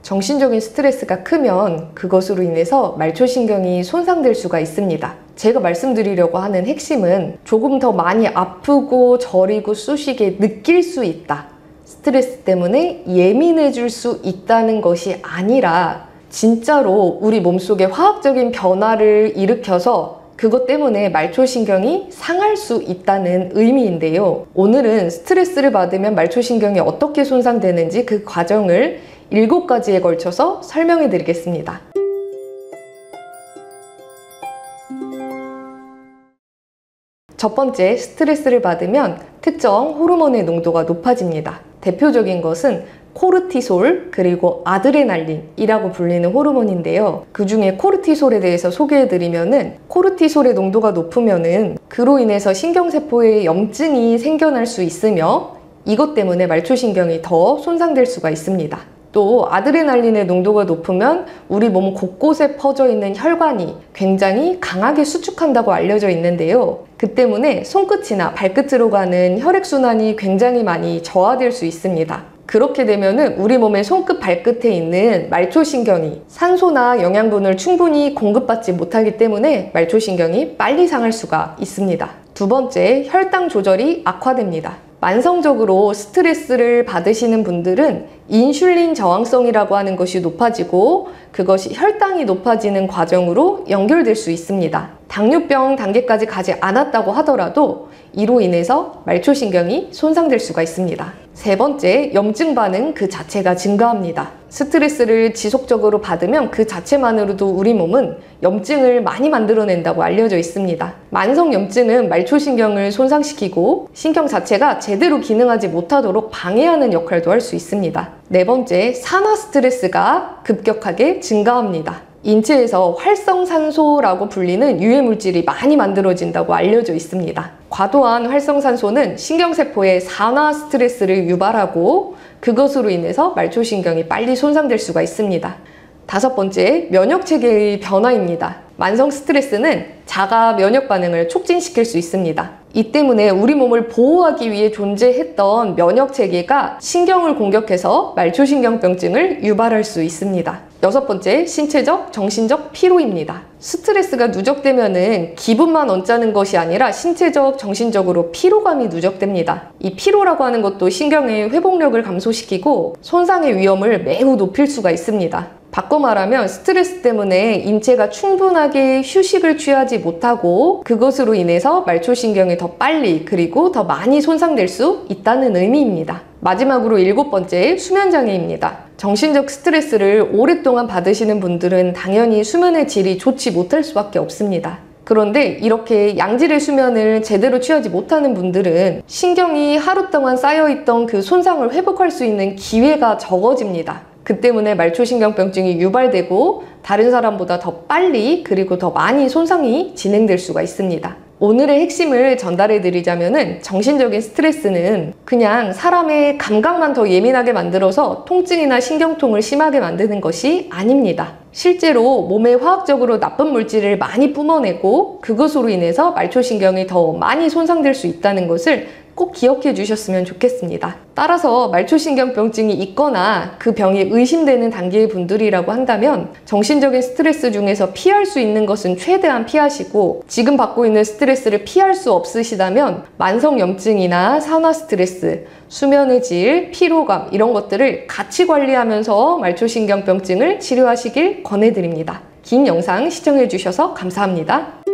정신적인 스트레스가 크면 그것으로 인해서 말초신경이 손상될 수가 있습니다. 제가 말씀드리려고 하는 핵심은 조금 더 많이 아프고 저리고 쑤시게 느낄 수 있다. 스트레스 때문에 예민해질 수 있다는 것이 아니라 진짜로 우리 몸속에 화학적인 변화를 일으켜서 그것 때문에 말초신경이 상할 수 있다는 의미인데요. 오늘은 스트레스를 받으면 말초신경이 어떻게 손상되는지 그 과정을 7가지에 걸쳐서 설명해 드리겠습니다. 첫 번째, 스트레스를 받으면 특정 호르몬의 농도가 높아집니다. 대표적인 것은 코르티솔 그리고 아드레날린이라고 불리는 호르몬인데요. 그 중에 코르티솔에 대해서 소개해드리면은 코르티솔의 농도가 높으면은 그로 인해서 신경세포에 염증이 생겨날 수 있으며 이것 때문에 말초신경이 더 손상될 수가 있습니다. 또 아드레날린의 농도가 높으면 우리 몸 곳곳에 퍼져 있는 혈관이 굉장히 강하게 수축한다고 알려져 있는데요. 그 때문에 손끝이나 발끝으로 가는 혈액순환이 굉장히 많이 저하될 수 있습니다. 그렇게 되면은 우리 몸의 손끝 발끝에 있는 말초신경이 산소나 영양분을 충분히 공급받지 못하기 때문에 말초신경이 빨리 상할 수가 있습니다. 두 번째, 혈당 조절이 악화됩니다. 만성적으로 스트레스를 받으시는 분들은 인슐린 저항성이라고 하는 것이 높아지고 그것이 혈당이 높아지는 과정으로 연결될 수 있습니다. 당뇨병 단계까지 가지 않았다고 하더라도 이로 인해서 말초신경이 손상될 수가 있습니다. 세 번째, 염증 반응 그 자체가 증가합니다. 스트레스를 지속적으로 받으면 그 자체만으로도 우리 몸은 염증을 많이 만들어낸다고 알려져 있습니다. 만성 염증은 말초신경을 손상시키고 신경 자체가 제대로 기능하지 못하도록 방해하는 역할도 할 수 있습니다. 네 번째, 산화 스트레스가 급격하게 증가합니다. 인체에서 활성산소라고 불리는 유해물질이 많이 만들어진다고 알려져 있습니다. 과도한 활성산소는 신경세포에 산화 스트레스를 유발하고 그것으로 인해서 말초신경이 빨리 손상될 수가 있습니다. 다섯 번째, 면역체계의 변화입니다. 만성 스트레스는 자가 면역 반응을 촉진시킬 수 있습니다. 이 때문에 우리 몸을 보호하기 위해 존재했던 면역체계가 신경을 공격해서 말초신경병증을 유발할 수 있습니다. 여섯 번째, 신체적, 정신적 피로입니다. 스트레스가 누적되면은 기분만 언짢은 것이 아니라 신체적, 정신적으로 피로감이 누적됩니다. 이 피로라고 하는 것도 신경의 회복력을 감소시키고 손상의 위험을 매우 높일 수가 있습니다. 바꿔 말하면 스트레스 때문에 인체가 충분하게 휴식을 취하지 못하고 그것으로 인해서 말초신경이 더 빨리 그리고 더 많이 손상될 수 있다는 의미입니다. 마지막으로 7번째, 수면장애입니다. 정신적 스트레스를 오랫동안 받으시는 분들은 당연히 수면의 질이 좋지 못할 수밖에 없습니다. 그런데 이렇게 양질의 수면을 제대로 취하지 못하는 분들은 신경이 하루 동안 쌓여있던 그 손상을 회복할 수 있는 기회가 적어집니다. 그 때문에 말초신경병증이 유발되고 다른 사람보다 더 빨리 그리고 더 많이 손상이 진행될 수가 있습니다. 오늘의 핵심을 전달해 드리자면은 정신적인 스트레스는 그냥 사람의 감각만 더 예민하게 만들어서 통증이나 신경통을 심하게 만드는 것이 아닙니다. 실제로 몸에 화학적으로 나쁜 물질을 많이 뿜어내고 그것으로 인해서 말초신경이 더 많이 손상될 수 있다는 것을 꼭 기억해 주셨으면 좋겠습니다. 따라서 말초신경병증이 있거나 그 병이 의심되는 단계의 분들이라고 한다면 정신적인 스트레스 중에서 피할 수 있는 것은 최대한 피하시고 지금 받고 있는 스트레스를 피할 수 없으시다면 만성염증이나 산화 스트레스, 수면의 질, 피로감 이런 것들을 같이 관리하면서 말초신경병증을 치료하시길 권해드립니다. 긴 영상 시청해 주셔서 감사합니다.